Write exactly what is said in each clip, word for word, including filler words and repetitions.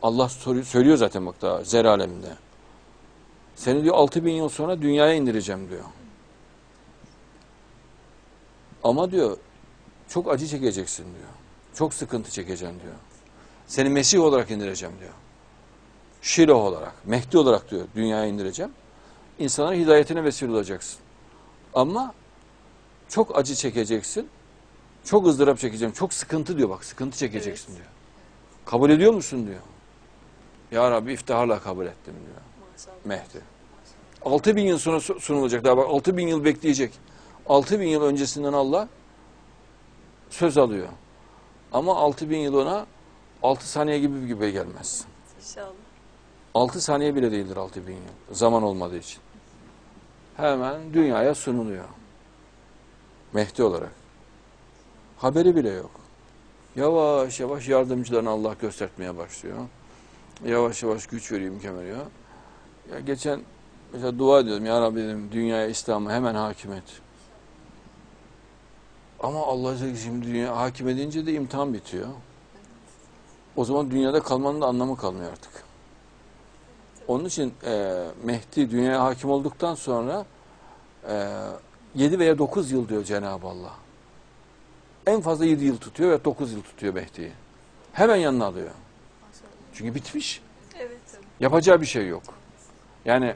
Allah soruyor, söylüyor zaten bak daha zer aleminde. Seni diyor altı bin yıl sonra dünyaya indireceğim diyor. Ama diyor çok acı çekeceksin diyor. Çok sıkıntı çekeceksin diyor. Seni Mesih olarak indireceğim diyor. Şiloh olarak, Mehdi olarak diyor dünyaya indireceğim. İnsanların hidayetine vesile olacaksın. Ama çok acı çekeceksin. Çok ızdırap çekeceğim. Çok sıkıntı diyor bak. Sıkıntı çekeceksin evet. diyor. Kabul ediyor musun diyor. Ya Rabbi iftiharla kabul ettim diyor. Maşallah. Mehdi. Altı bin yıl sonra sunulacak. Daha bak altı bin yıl bekleyecek. Altı bin yıl öncesinden Allah söz alıyor. Ama altı bin yıl ona altı saniye gibi gibi gelmez. İnşallah. Altı saniye bile değildir altı bin yıl. Zaman olmadığı için. Hemen dünyaya sunuluyor. Mehdi olarak. Haberi bile yok. Yavaş yavaş yardımcılarını Allah göstermeye başlıyor. Yavaş yavaş güç veriyor, imkan veriyor. Ya geçen mesela dua ediyorum. Ya Rabbi dedim, dünyaya İslam'ı hemen hakim et. Ama Allah şimdi dünya hakim edince de imtihan bitiyor. O zaman dünyada kalmanın da anlamı kalmıyor artık. Onun için e, Mehdi dünyaya hakim olduktan sonra e, yedi veya dokuz yıl diyor Cenab-ı Allah. En fazla yedi yıl tutuyor ve dokuz yıl tutuyor Mehdi'yi. Hemen yanına alıyor. Çünkü bitmiş. Evet. Yapacağı bir şey yok. Yani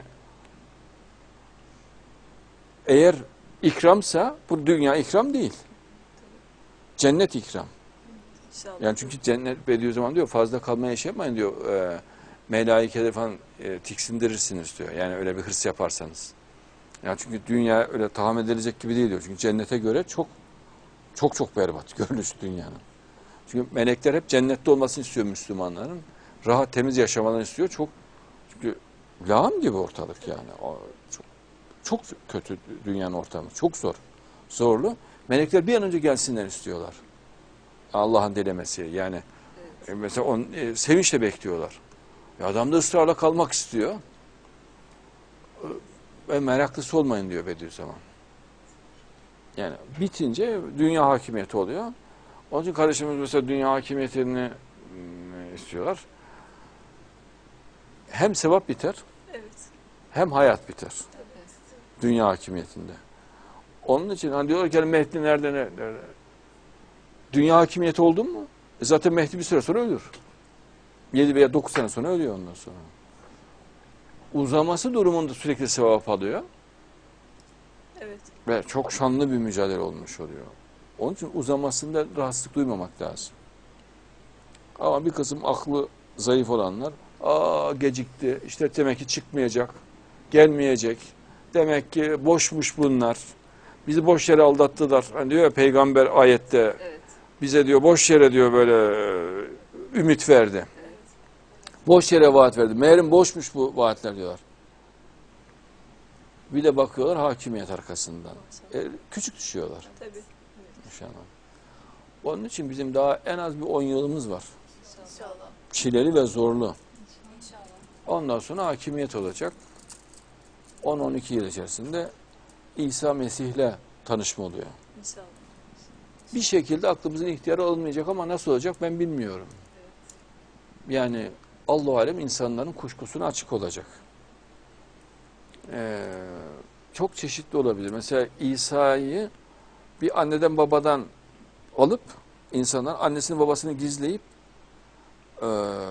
eğer ikramsa bu dünya ikram değil. Cennet ikram. İnşallah. Yani çünkü cennet Bediüzzaman diyor fazla kalmaya iş yapmayın diyor. E, melaikeleri falan e, tiksindirirsiniz diyor. Yani öyle bir hırs yaparsanız. Yani çünkü dünya öyle tahammül edilecek gibi değil diyor. Çünkü cennete göre çok çok çok berbat görünüş dünyanın. Çünkü melekler hep cennette olmasını istiyor Müslümanların. Rahat temiz yaşamalarını istiyor. Çok çünkü lağım gibi ortalık yani. O, çok, çok kötü dünyanın ortamı. Çok zor. Zorlu. Melekler bir an önce gelsinler istiyorlar. Allah'ın dilemesi. Yani evet. e, mesela on, e, sevinçle bekliyorlar. E, adam da ısrarla kalmak istiyor. Ve meraklısı olmayın diyor Bediüzzaman. Yani bitince dünya hakimiyeti oluyor. Onun için kardeşimiz mesela dünya hakimiyetini istiyorlar. Hem sevap biter, evet. hem hayat biter. Evet. Dünya hakimiyetinde. Onun için hani diyorlar ki Mehdi nerede, nerede? Dünya hakimiyeti oldun mu? E zaten Mehdi bir süre sonra ölür. yedi veya dokuz sene sonra ölüyor ondan sonra. Uzaması durumunda sürekli sevap alıyor. Evet. Ve çok şanlı bir mücadele olmuş oluyor. Onun için uzamasında rahatsızlık duymamak lazım. Ama bir kısım aklı zayıf olanlar, aa gecikti, işte demek ki çıkmayacak, gelmeyecek, demek ki boşmuş bunlar, bizi boş yere aldattılar. Hani diyor ya peygamber ayette, evet. bize diyor boş yere diyor böyle ümit verdi. Evet. Boş yere vaat verdi. Meğerim boşmuş bu vaatler diyorlar. Bir de bakıyorlar hakimiyet arkasından. E, küçük düşüyorlar. Tabii. İnşallah. Onun için bizim daha en az bir on yılımız var. İnşallah. Çileli ve zorlu. İnşallah. Ondan sonra hakimiyet olacak. on on iki yıl içerisinde İsa Mesih'le tanışma oluyor. İnşallah. Bir şekilde aklımızın ihtiyarı olmayacak ama nasıl olacak ben bilmiyorum. Evet. Yani Allah-u Alem insanların kuşkusuna açık olacak. Ee, çok çeşitli olabilir. Mesela İsa'yı bir anneden babadan alıp insanlar annesini babasını gizleyip e,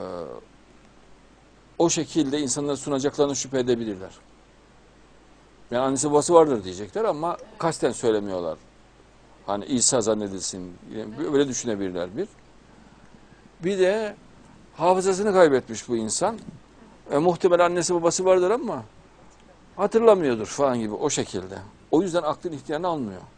o şekilde insanlara sunacaklarını şüphe edebilirler. Yani annesi babası vardır diyecekler ama kasten söylemiyorlar. Hani İsa zannedilsin. Yani böyle düşünebilirler bir. Bir de hafızasını kaybetmiş bu insan. E, muhtemelen annesi babası vardır ama hatırlamıyordur falan gibi o şekilde. O yüzden aklın ihtiyarını almıyor.